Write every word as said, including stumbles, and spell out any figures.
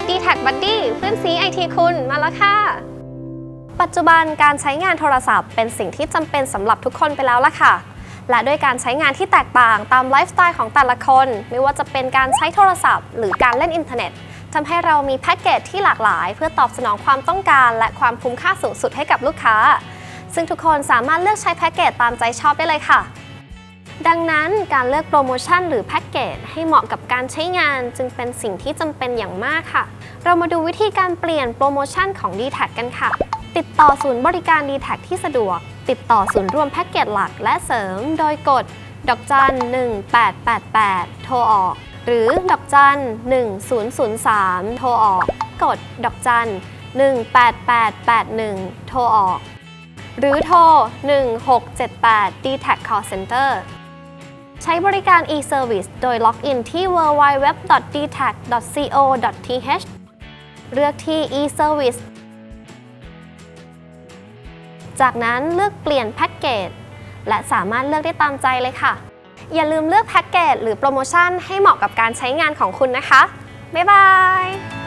ดี แท็ก Buddy เพื่อนซีไอทีคุณมาแล้วค่ะปัจจุบันการใช้งานโทรศัพท์เป็นสิ่งที่จำเป็นสำหรับทุกคนไปแล้วล่ะค่ะและด้วยการใช้งานที่แตกต่างตามไลฟ์สไตล์ของแต่ละคนไม่ว่าจะเป็นการใช้โทรศัพท์หรือการเล่นอินเทอร์เน็ตทำให้เรามีแพ็กเกจที่หลากหลายเพื่อตอบสนองความต้องการและความคุ้มค่าสูงสุดให้กับลูกค้าซึ่งทุกคนสามารถเลือกใช้แพ็กเกจตามใจชอบได้เลยค่ะดังนั้นการเลือกโปรโมชั่นหรือแพ็กเกจให้เหมาะกับการใช้งานจึงเป็นสิ่งที่จำเป็นอย่างมากค่ะเรามาดูวิธีการเปลี่ยนโปรโมชั่นของ ดี แท็ก กันค่ะติดต่อศูนย์บริการ ดี แท็ก ที่สะดวกติดต่อศูนย์รวมแพ็กเกจหลักและเสริมโดยกดดอกจันหนึ่งแปดแปดแปดโทรออกหรือดอกจันหนึ่งศูนย์ศูนย์สามโทรออกกดดอกจันหนึ่งแปดแปดแปดหนึ่งโทรออกหรือโทรหนึ่งหกเจ็ดแปด ดี แท็ก Call Center ใช้บริการ e-service โดยล็อกอินที่ ดับเบิลยู ดับเบิลยู ดับเบิลยู ดอท ดี แท็ก ดอท ซี โอ ดอท ที เอช เลือกที่ e-service จากนั้นเลือกเปลี่ยนแพ็กเกจและสามารถเลือกได้ตามใจเลยค่ะอย่าลืมเลือกแพ็กเกจหรือโปรโมชั่นให้เหมาะกับการใช้งานของคุณนะคะบ๊ายบาย